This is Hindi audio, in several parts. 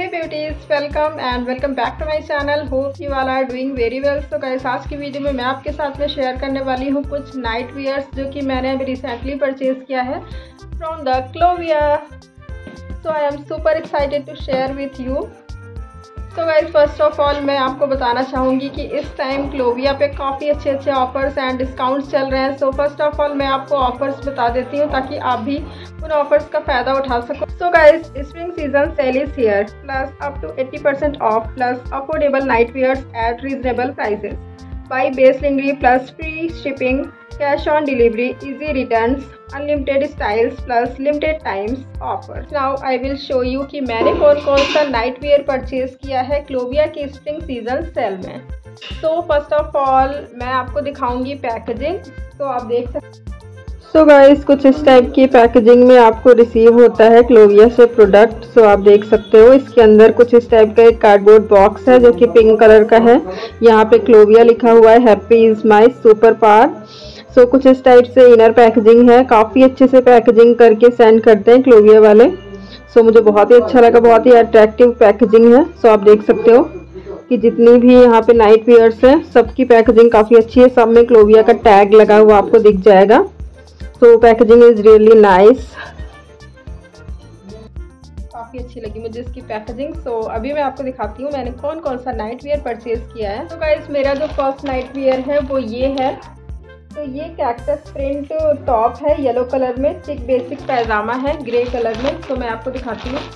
Hey beauties, welcome back to my channel. Hope you all are doing very well. So guys, आज की वीडियो में मैं आपके साथ में शेयर करने वाली हूँ कुछ नाइट वियर्स जो कि मैंने अभी रिसेंटली परचेज किया है from the Clovia. So I am super excited to share with you. तो गाइस, फर्स्ट ऑफ ऑल मैं आपको बताना चाहूँगी कि इस टाइम क्लोविया पे काफ़ी अच्छे ऑफर्स एंड डिस्काउंट्स चल रहे हैं। सो फर्स्ट ऑफ ऑल मैं आपको ऑफर्स बता देती हूँ ताकि आप भी उन ऑफर्स का फ़ायदा उठा सको। So guys, spring season sale is here, plus up to 80% off, plus affordable night wears at reasonable prices, by base lingerie plus free shipping, cash on delivery, easy returns, unlimited styles plus limited times offer. Now I will show you कि मैंने कौन सा नाइट वियर परचेज किया है क्लोविया की स्प्रिंग सीजन सेल में। सो फर्स्ट ऑफ ऑल मैं आपको दिखाऊंगी पैकेजिंग। तो आप देख सकते। सो गाइस, कुछ इस टाइप की पैकेजिंग में आपको रिसीव होता है क्लोविया से प्रोडक्ट। सो आप देख सकते हो इसके अंदर कुछ इस टाइप का एक कार्डबोर्ड बॉक्स है जो कि पिंक कलर का है। यहाँ पे क्लोविया लिखा हुआ है, happy is my super power. So कुछ इस टाइप से इनर पैकेजिंग है। काफ़ी अच्छे से पैकेजिंग करके सेंड करते हैं क्लोविया वाले। सो मुझे बहुत ही अच्छा लगा, बहुत ही अट्रैक्टिव पैकेजिंग है। सो आप देख सकते हो कि जितनी भी यहाँ पे नाइट वियर्स हैं सबकी पैकेजिंग काफ़ी अच्छी है। सब में क्लोविया का टैग लगा हुआ आपको दिख जाएगा। So packaging is really nice, काफ़ी अच्छी लगी मुझे इसकी पैकेजिंग। सो अभी मैं आपको दिखाती हूँ मैंने कौन सा नाइट वियर परचेज किया है। तो गाइस, मेरा जो फर्स्ट नाइट वियर है वो ये है। तो ये कैक्टस प्रिंट टॉप है येलो कलर में, चिक बेसिक पैजामा है ग्रे कलर में। तो मैं आपको दिखाती हूँ।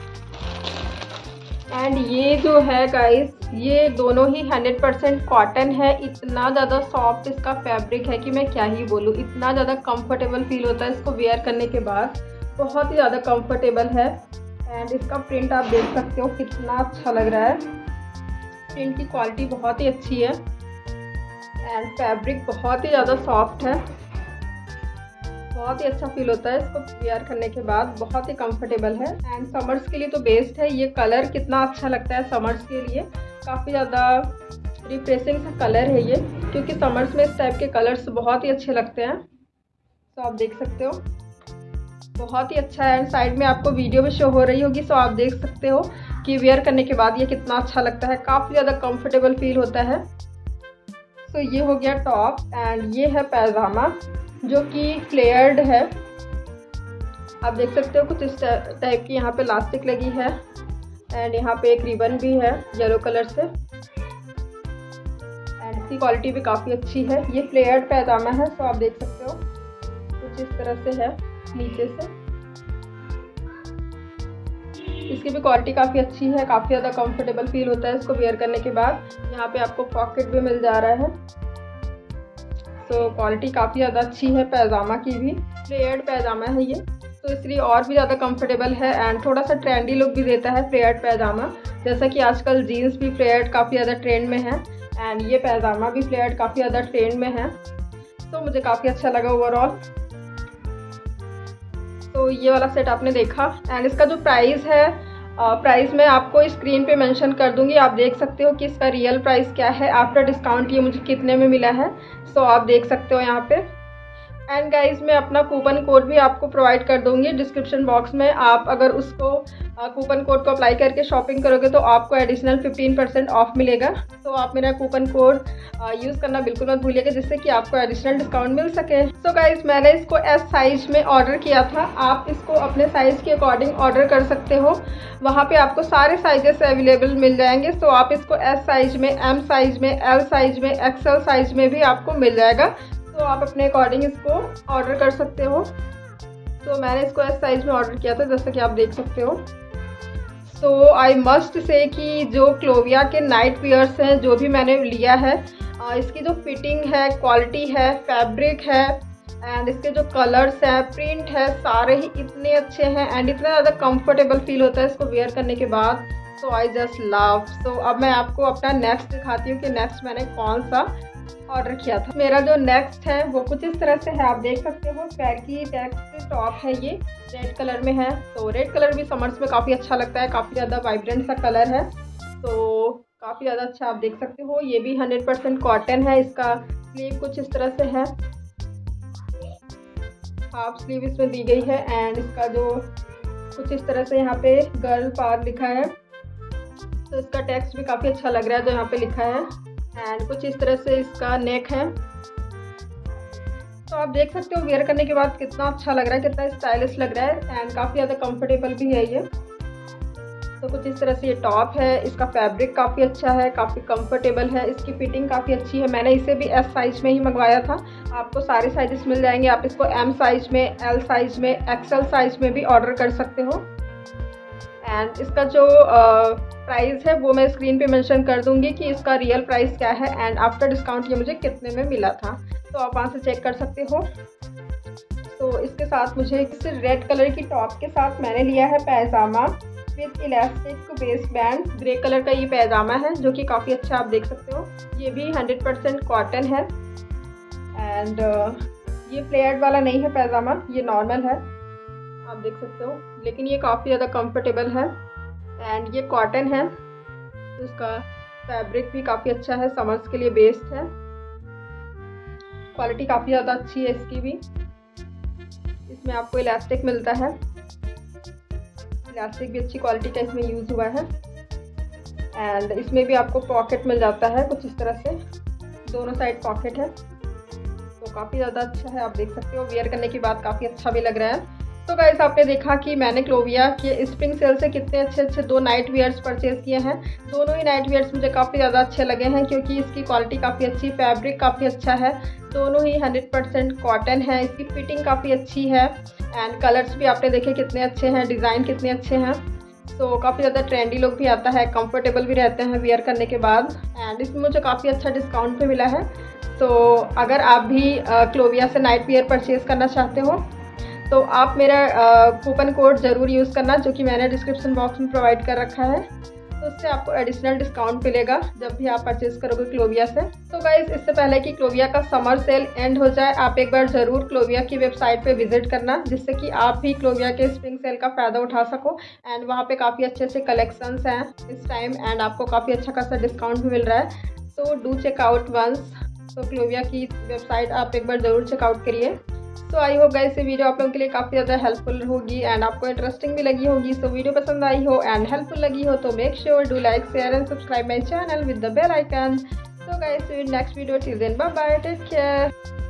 एंड ये जो है गाइस, ये दोनों ही 100% कॉटन है। इतना ज़्यादा सॉफ्ट इसका फैब्रिक है कि मैं क्या ही बोलूँ। इतना ज़्यादा कंफर्टेबल फील होता है इसको वेयर करने के बाद, बहुत ही ज़्यादा कंफर्टेबल है। एंड इसका प्रिंट आप देख सकते हो कितना अच्छा लग रहा है। प्रिंट की क्वालिटी बहुत ही अच्छी है एंड फैब्रिक बहुत ही ज़्यादा सॉफ्ट है। बहुत ही अच्छा फील होता है इसको वेयर करने के बाद, बहुत ही कंफर्टेबल है। एंड समर्स के लिए तो बेस्ट है। ये कलर कितना अच्छा लगता है समर्स के लिए, काफ़ी ज़्यादा रिफ्रेशिंग सा कलर है ये, क्योंकि समर्स में इस टाइप के कलर्स बहुत ही अच्छे लगते हैं। तो आप देख सकते हो बहुत ही अच्छा है। एंड साइड में आपको वीडियो भी शो हो रही होगी। सो आप देख सकते हो कि वेयर करने के बाद ये कितना अच्छा लगता है, काफ़ी ज़्यादा कंफर्टेबल फील होता है। तो ये हो गया टॉप एंड ये है पैजामा जो कि फ्लेयर्ड है। आप देख सकते हो कुछ इस टाइप की यहाँ पे इलास्टिक लगी है एंड यहाँ पे एक रिबन भी है येलो कलर से। एंड इसकी क्वालिटी भी काफ़ी अच्छी है। ये फ्लेयर्ड पैजामा है। सो आप देख सकते हो कुछ इस तरह से है नीचे से। इसकी भी क्वालिटी काफ़ी अच्छी है, काफ़ी ज़्यादा कंफर्टेबल फील होता है इसको वेयर करने के बाद। यहाँ पे आपको पॉकेट भी मिल जा रहा है। तो क्वालिटी काफ़ी ज़्यादा अच्छी है पैजामा की भी। फ्लेयर्ड पैजामा है ये, तो इसलिए और भी ज़्यादा कंफर्टेबल है एंड थोड़ा सा ट्रेंडी लुक भी देता है फ्लेयर्ड पैजामा। जैसा कि आजकल जीन्स भी फ्लेयर्ड काफ़ी ज़्यादा ट्रेंड में है एंड ये पैजामा भी फ्लेयर्ड काफ़ी ज़्यादा ट्रेंड में है। तो मुझे काफ़ी अच्छा लगा ओवरऑल। तो ये वाला सेट आपने देखा एंड इसका जो प्राइस है, प्राइस मैं आपको स्क्रीन पे मेंशन कर दूंगी। आप देख सकते हो कि इसका रियल प्राइस क्या है आफ्टर डिस्काउंट, ये मुझे कितने में मिला है। सो आप देख सकते हो यहाँ पे। एंड गाइस, मैं अपना कूपन कोड भी आपको प्रोवाइड कर दूंगी डिस्क्रिप्शन बॉक्स में। आप अगर उसको कूपन कोड को अप्लाई करके शॉपिंग करोगे तो आपको एडिशनल 15% ऑफ मिलेगा। तो आप मेरा कूपन कोड यूज़ करना बिल्कुल मत भूलिएगा, जिससे कि आपको एडिशनल डिस्काउंट मिल सके। सो गाइस, मैंने इसको एस साइज में ऑर्डर किया था। आप इसको अपने साइज़ के अकॉर्डिंग ऑर्डर कर सकते हो। वहाँ पे आपको सारे साइजेस अवेलेबल मिल जाएंगे। सो आप इसको एस साइज में, एम साइज में, एल साइज में, एक्सएल साइज में भी आपको मिल जाएगा। तो आप अपने अकॉर्डिंग इसको ऑर्डर कर सकते हो। तो मैंने इसको एस साइज में ऑर्डर किया था, जैसा कि आप देख सकते हो। सो आई मस्ट से कि जो क्लोविया के नाइट वियर्स हैं जो भी मैंने लिया है, इसकी जो फिटिंग है, क्वालिटी है, फैब्रिक है एंड इसके जो कलर्स हैं, प्रिंट है, सारे ही इतने अच्छे हैं एंड इतना ज़्यादा कंफर्टेबल फील होता है इसको वेयर करने के बाद। सो आई जस्ट लव। सो अब मैं आपको अपना नेक्स्ट दिखाती हूँ कि नेक्स्ट मैंने कौन सा ऑर्डर किया था। मेरा जो नेक्स्ट है वो कुछ इस तरह से है। आप देख सकते हो पैकी टेक्स्ट टॉप है, ये रेड कलर में है। तो रेड कलर भी समर्स में काफ़ी अच्छा लगता है, काफ़ी ज़्यादा वाइब्रेंट सा कलर है। तो काफ़ी ज़्यादा अच्छा आप देख सकते हो। ये भी 100% कॉटन है। इसका स्लीव कुछ इस तरह से है, हाफ स्लीव इसमें दी गई है एंड इसका जो कुछ इस तरह से यहाँ पे गर्ल पार लिखा है तो इसका टेक्स्ट भी काफ़ी अच्छा लग रहा है जो यहाँ पे लिखा है। एंड कुछ इस तरह से इसका नेक है। तो आप देख सकते हो वेयर करने के बाद कितना अच्छा लग रहा है, कितना स्टाइलिश लग रहा है एंड काफ़ी ज़्यादा कंफर्टेबल भी है ये। तो कुछ इस तरह से ये टॉप है। इसका फैब्रिक काफ़ी अच्छा है, काफ़ी कंफर्टेबल है, इसकी फिटिंग काफ़ी अच्छी है। मैंने इसे भी एस साइज़ में ही मंगवाया था। आपको सारे साइज़ मिल जाएंगे। आप इसको एम साइज़ में, एल साइज़ में, एक्सएल साइज़ में भी ऑर्डर कर सकते हो। एंड इसका जो प्राइस है वो मैं स्क्रीन पे मेंशन कर दूंगी कि इसका रियल प्राइस क्या है एंड आफ्टर डिस्काउंट ये मुझे कितने में मिला था, तो आप वहाँ से चेक कर सकते हो। तो इसके साथ मुझे इस रेड कलर की टॉप के साथ मैंने लिया है पैजामा with elastic waist band. Grey colour का ये पैजामा है जो कि काफ़ी अच्छा, आप देख सकते हो। ये भी 100% कॉटन है एंड ये फ्लेयर्ड वाला नहीं है पैजामा, ये नॉर्मल है, आप देख सकते हो। लेकिन ये काफ़ी ज़्यादा कंफर्टेबल है एंड ये कॉटन है। इसका फैब्रिक भी काफ़ी अच्छा है, समर्स के लिए बेस्ट है। क्वालिटी काफ़ी ज़्यादा अच्छी है इसकी भी। इसमें आपको इलास्टिक मिलता है, इलास्टिक भी अच्छी क्वालिटी का इसमें यूज़ हुआ है। एंड इसमें भी आपको पॉकेट मिल जाता है कुछ इस तरह से, दोनों साइड पॉकेट है। तो काफ़ी ज़्यादा अच्छा है, आप देख सकते हो। वेयर करने के बाद काफ़ी अच्छा भी लग रहा है। तो गाइस आपने देखा कि मैंने क्लोविया के स्प्रिंग सेल से कितने अच्छे 2 नाइट वेयर्स परचेज़ किए हैं। दोनों ही नाइट वेयर्स मुझे काफ़ी ज़्यादा अच्छे लगे हैं क्योंकि इसकी क्वालिटी काफ़ी अच्छी, फैब्रिक काफ़ी अच्छा है, दोनों ही 100% कॉटन है। इसकी फिटिंग काफ़ी अच्छी है एंड कलर्स भी आपने देखे कितने अच्छे हैं, डिज़ाइन कितने अच्छे हैं। तो काफ़ी ज़्यादा ट्रेंडी लुक भी आता है, कंफर्टेबल भी रहते हैं वेयर करने के बाद। एंड इसमें मुझे काफ़ी अच्छा डिस्काउंट भी मिला है। तो अगर आप भी क्लोविया से नाइट वेयर परचेज़ करना चाहते हो तो आप मेरा कूपन कोड ज़रूर यूज़ करना जो कि मैंने डिस्क्रिप्शन बॉक्स में प्रोवाइड कर रखा है। तो उससे आपको एडिशनल डिस्काउंट मिलेगा जब भी आप परचेज़ करोगे क्लोविया से। तो गाइज़ इससे पहले कि क्लोविया का समर सेल एंड हो जाए, आप एक बार ज़रूर क्लोविया की वेबसाइट पे विजिट करना जिससे कि आप भी क्लोविया के स्प्रिंग सेल का फ़ायदा उठा सको। एंड वहाँ पे काफ़ी अच्छे कलेक्शंस हैं इस टाइम एंड आपको काफ़ी अच्छा खासा डिस्काउंट भी मिल रहा है। तो डू चेकआउट वंस। तो क्लोविया की वेबसाइट आप एक बार ज़रूर चेकआउट करिए। सो आई होप गाइस ये वीडियो आप लोगों के लिए काफ़ी ज़्यादा हेल्पफुल होगी एंड आपको इंटरेस्टिंग भी लगी होगी। सो वीडियो पसंद आई हो एंड हेल्पफुल लगी हो तो make sure do like, share and subscribe my channel with the bell icon. So guys see you in next video, till then bye bye, take care.